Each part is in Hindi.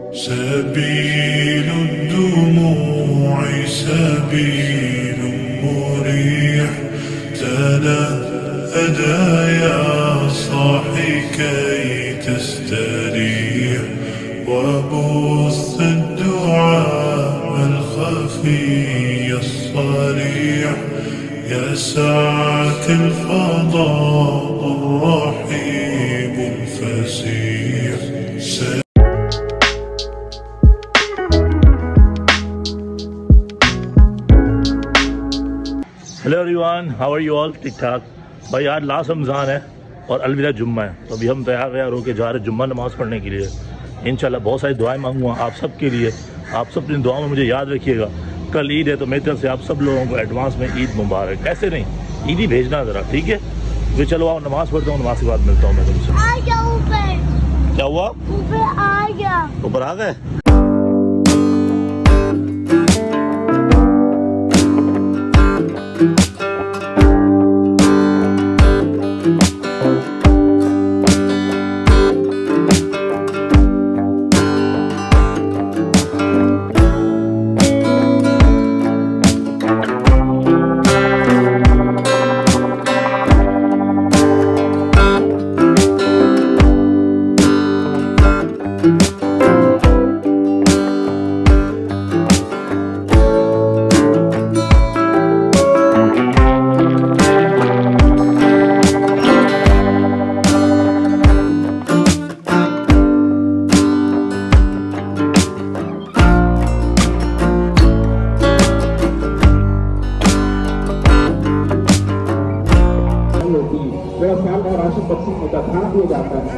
سبيل الدموع سبيل مريح، تنهدى يا صاحي كي تستريح، وبث الدعاء الخفي الصريح، يا سعة الفضاء الرحيب الفسيح. Hello everyone, how are you all? ठीक ठाक भाई। आज लास्ट रमज़ान है और अलविदा जुम्मा है, तो अभी हम तैयार होकर जा रहे जुम्मा नमाज़ पढ़ने के लिए। इंशाल्लाह बहुत सारी दुआएं मांगूंगा आप सब के लिए। आप सब अपनी दुआओं में मुझे याद रखिएगा। कल ईद है, तो मेरी तरफ से आप सब लोगों को एडवांस में ईद मुबारक। ऐसे नहीं, ईद ही भेजना ज़रा, ठीक है? तो चलो आओ नमाज़ पढ़ता हूँ, नमाज के बाद मिलता हूँ मैं तुमसे। क्या हुआ? ऊपर आ गया। ऊपर आ गए? राशन बक्सी में खाना दिया जाता है।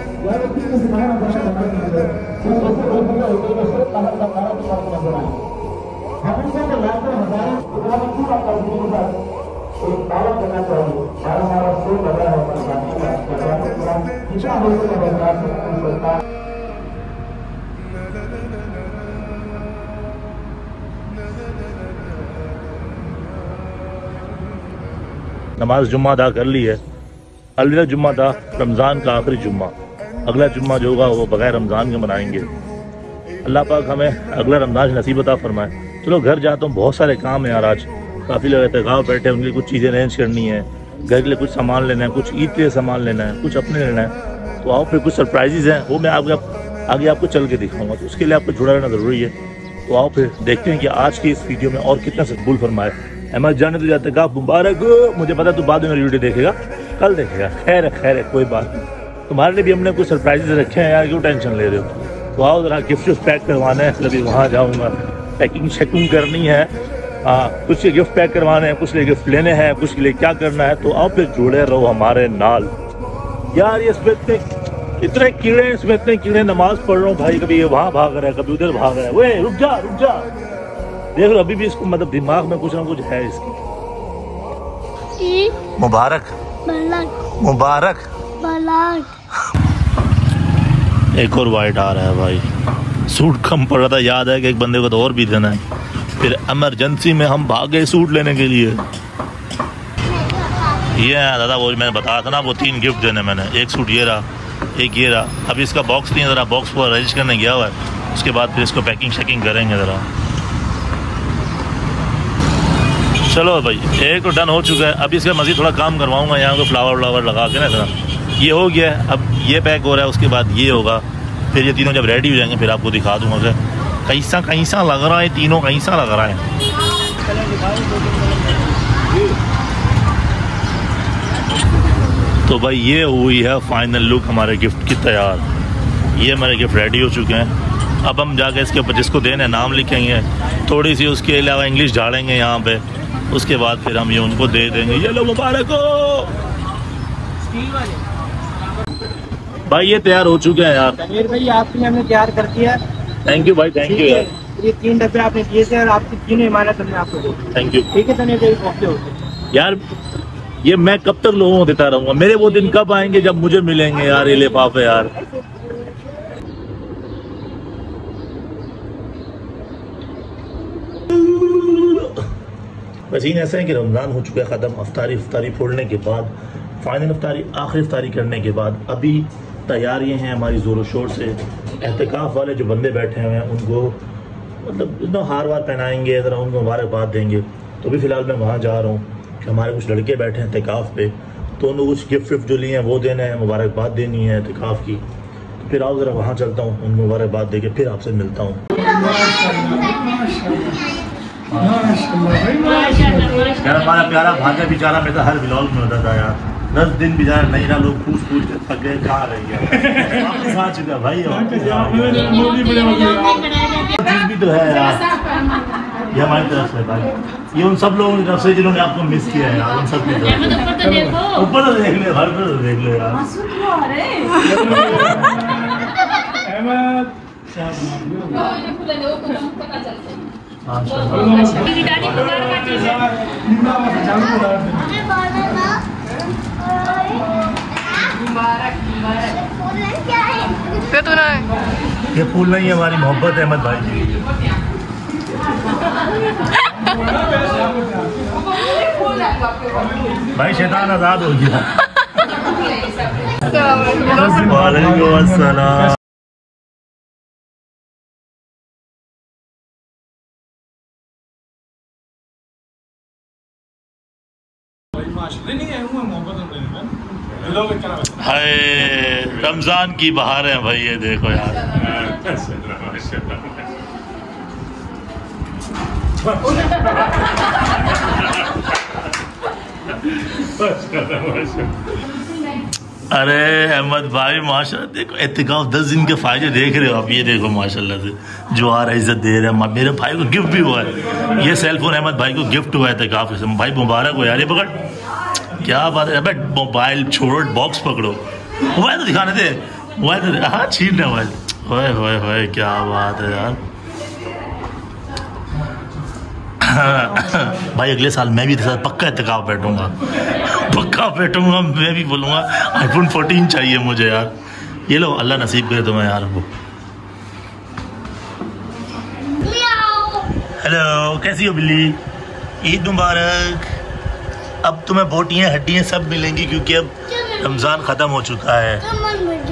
नमाज जुम्मा अदा कर ली है। अलविदा जुम्मा था, रमज़ान का आखिरी जुम्मा। अगला जुम्मा जो होगा वो बगैर रमज़ान के मनाएंगे। अल्लाह पाक हमें अगला रमज़ान नसीब अता फरमाए। चलो घर जाता हूँ, बहुत सारे काम हैं यार। आज काफ़ी लोग एहतिकाफ बैठे हैं, उनके लिए कुछ चीज़ें अरेंज करनी है, घर के लिए कुछ सामान लेना है, कुछ ईद के लिए सामान लेना है, कुछ अपने लेना है। तो आओ, फिर कुछ सरप्राइजेज़ हैं, वो मैं आगे आपको चल के दिखाऊँगा, तो उसके लिए आपको जुड़ा रहना ज़रूरी है। तो आओ फिर देखते हैं कि आज की इस वीडियो में और कितना से कबूल फरमाए। अहमद जाने तो जाते का मुबारक। मुझे पता तू बाद में मेरी वीडियो देखेगा, कल देखेगा। खैर है कोई बात नहीं। तुम्हारे लिए भी हमने कुछ सरप्राइजेस रखे हैं यार, क्यों टेंशन ले रहे हो? तो आओ ज़रा गिफ्ट पैक करवाने हैं, अभी वहाँ जाऊँगा, पैकिंग शैकिंग करनी है। कुछ के गिफ्ट पैक करवाने हैं, कुछ के गिफ्ट लेने हैं, कुछ के लिए क्या करना है। तो आओ फिर जुड़े रहो हमारे नाल यार। ये इसमें इतने कीड़े, इसमें इतने कीड़े। नमाज पढ़ रहा हूँ भाई, कभी वहाँ भाग रहा है, कभी उधर भाग रहा है। वे रुक जा देख लो, अभी भी इसको मतलब दिमाग में कुछ ना कुछ है इसकी। मुबारक मुबारक। एक और वाइट आ रहा है भाई। सूट कम पड़ रहा था, याद है कि एक बंदे को तो और भी देना है। फिर इमरजेंसी में हम भागे सूट लेने के लिए। ये है दादा, वो मैंने बताया था ना, वो 3 गिफ्ट देने मैंने। एक सूट ये रहा, एक ये रहा। अभी इसका बॉक्स नहीं है, ज़रा बॉक्स को अरेंज करने गया हुआ है। उसके बाद फिर इसको पैकिंग शैकिंग करेंगे ज़रा। चलो भाई, एक तो डन हो चुका है। अभी इसका मज़ीद थोड़ा काम करवाऊंगा, यहाँ को फ्लावर लगा के ना ज़रा। ये हो गया है, अब ये पैक हो रहा है, उसके बाद ये होगा। फिर ये तीनों जब रेडी हो जाएंगे फिर आपको दिखा दूंगा कि कैसा लग रहा है, तीनों कैसा लग रहा है। तो भाई ये हुई है फाइनल लुक हमारे गिफ्ट की तैयार। ये हमारे गिफ्ट रेडी हो चुके हैं। अब हम जाके इसके ऊपर जिसको देने नाम लिखेंगे, थोड़ी सी उसके अलावा इंग्लिश झाड़ेंगे यहाँ पे। उसके बाद फिर हम ये उनको दे देंगे। ये लो मुबारक हो भाई। ये तैयार हो चुके हैं यार। तनवीर भाई आपके लिए हमने तैयार कर दिया। थैंक यू भाई, थैंक यू यार। ये 3 डब्बे आपने दिए थे और आपकी 3 इमारत हमने आपको दी। Thank you. ठीक है तनवीर भाई, ओके होते यार। ये मैं कब तक लोगों को देता रहूंगा? मेरे वो दिन कब आएंगे जब मुझे मिलेंगे यार ये लिफाफे यार। वसीन ऐसा है कि रमज़ान हो चुका है ख़त्म। अफ्तारी फोड़ने के बाद, फाइनल अफ्तारी, आखिरी अफ्तारी करने के बाद अभी तैयारियां हैं हमारी ज़ोरों शोर से। एहतिकाफ वाले जो बंदे बैठे हुए हैं उनको मतलब हार वार पहनाएंगे, ज़रा उनको मुबारकबाद देंगे। तो भी फ़िलहाल मैं वहाँ जा रहा हूँ कि हमारे कुछ लड़के बैठे हैं एहतिकाफ पे, तो उनको कुछ गिफ्ट विफ्ट जो लिए हैं वो देना है, मुबारकबाद देनी है एहतिकाफ की। तो फिर आओ ज़रा वहाँ चलता हूँ, उनको मुबारकबाद दे के फिर आपसे मिलता हूँ। यार हमारा प्यारा भाग्य बेचारा में तो हर ब्लॉग में होता था यार, 10 दिन बेचारा नहीं रहा, लोग पूछ पूछ के थक गए कहाँ रही है। वापस आ चुका भाई, चीज़ भी तो है यार, ये हमारी तरफ से भाई, ये उन सब लोगों की तरफ से जिन्होंने आपको मिस किया है यार, उन सब की तरफ से। ऊपर तो देख ले, हर तो देख ले यार। ये फूल नहीं है, हमारी मोहब्बत है अहमद भाई जी। भाई शैतान आजाद हो गया। वालेकुम अस्सलाम। हाय रमजान की बहार है भाई, ये देखो यार। अरे अहमद भाई माशाल्लाह, देखो एहतिकाफ 10 दिन के फायदे देख रहे हो आप, ये देखो माशाल्लाह से जो आ रहा है, इज्जत दे रहे हैं। मेरे भाई को गिफ्ट भी हुआ है, ये सेलफोन अहमद भाई को गिफ्ट हुआ है एहतिकाफ से। भाई मुबारक हो यार, ये पकड़, क्या बात है। अबे मोबाइल छोड़ो, बॉक्स पकड़ो, मोबाइल तो दिखाने दे, मोबाइल तो हाँ छीन रहे मोबाइल। होए होए होए क्या बात है यार। भाई अगले साल मैं भी तेरे साथ पक्का एहतिकाफ बैठूंगा, पक्का बैठूंगा। मैं भी बोलूँगा iPhone 14 चाहिए मुझे यार। ये लो, अल्लाह नसीब करे तुम्हें यार। वो हेलो, कैसी हो बिल्ली? ईद मुबारक। अब तुम्हें बोटियाँ हड्डियाँ सब मिलेंगी क्योंकि अब रमज़ान ख़त्म हो चुका है।